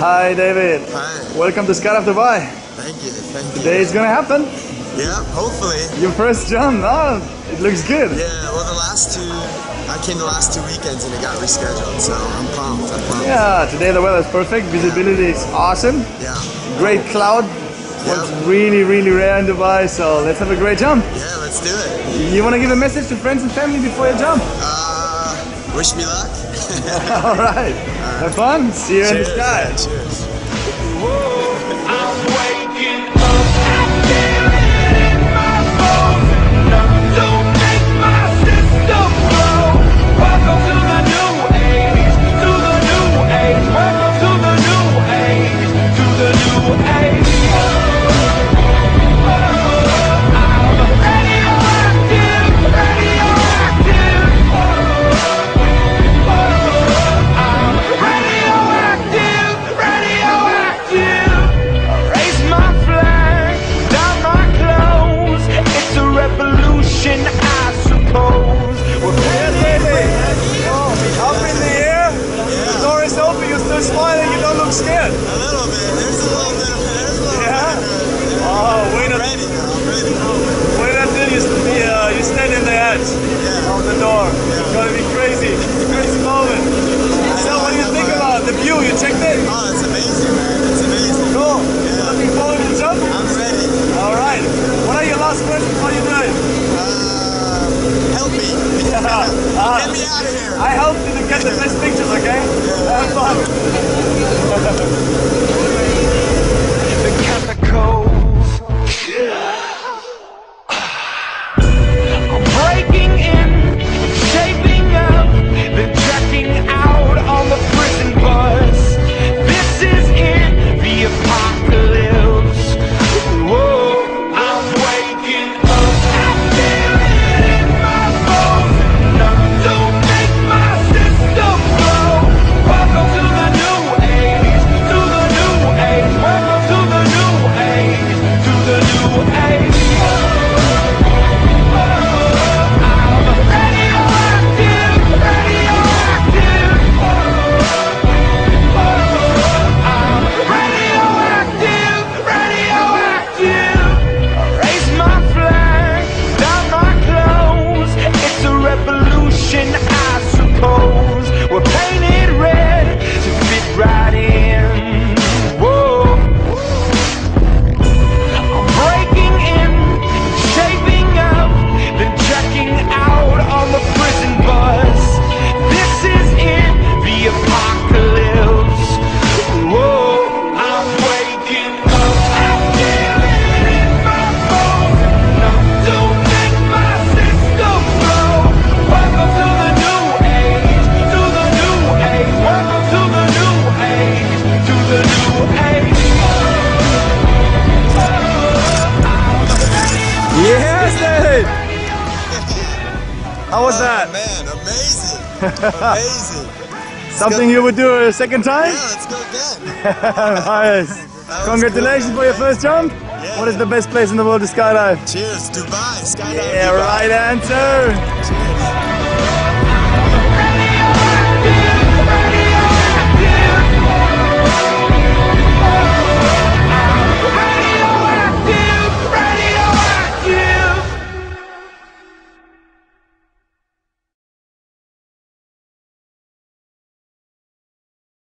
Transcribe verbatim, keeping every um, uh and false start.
Hi David. Hi. Welcome to Skydive Dubai. Thank you, thank you. Today is gonna happen. Yeah, hopefully. Your first jump, oh, it looks good. Yeah, well the last two, I came the last two weekends and it got rescheduled, so I'm pumped, I'm pumped. Yeah, today the weather is perfect, visibility is awesome. Yeah. Great cloud. Yeah. It's really, really rare in Dubai, so let's have a great jump. Yeah, let's do it. You wanna give a message to friends and family before you jump? Uh, wish me luck. Alright, have fun, see you Cheers, in the sky. man, cheers. I'm waking up, I feel it in my bones. Enough to make my system blow. Welcome to the new age, to the new age. Welcome to the new age, to the new age. I'm radioactive, radioactive. I'm radioactive, radioactive. Raise my flag, down my clothes. It's a revolution, I suppose. We're Up in the air, the door is open, you're still smiling, you don't look scared. A little bit, there's a little bit of there's a little Yeah? bit of Oh, wait I'm a ready now, I'm ready. Wait until you, uh, you stand in the edge Yeah. of the door. It's gonna be crazy. Crazy moment. So what do you think about the view? You checked it? Oh, it's amazing, man, it's amazing. Cool. Yeah. Looking forward to the jump? I'm ready. Alright. What are your last words before you do it? Uh, help me. Uh, Get me out of here. I help you to get the best pictures, okay? Have fun. the chemicals. I'm breaking in, shaping up, then checking out on the prison bus. This is it, the apocalypse. Whoa, I'm waking up, I feel it in my bones. Enough to make my system blow. Welcome to the new age, to the new age. Welcome to the new age, to the new age. I'm radioactive, radioactive. I'm radioactive, radioactive. Raise my flag, down my clothes. It's a revolution, I suppose. We're painted red to fit right in. Whoa. I'm breaking in, shaping up, then checking out on the prison bus. This is it, the apocalypse. Whoa, I'm waking up, I feel it in my bones. Enough to make my system blow. Welcome to the new age, to the new age. Welcome to the new age, to the new age. Yes, David! How was that? Oh, man, amazing. Amazing. Something you would do a second time? Yeah, let's go again. Nice. was Congratulations cool, for your man. first jump. Yeah. What is the best place in the world to skydive? Cheers, Dubai. Skydive Yeah, Dubai. right answer. Cheers.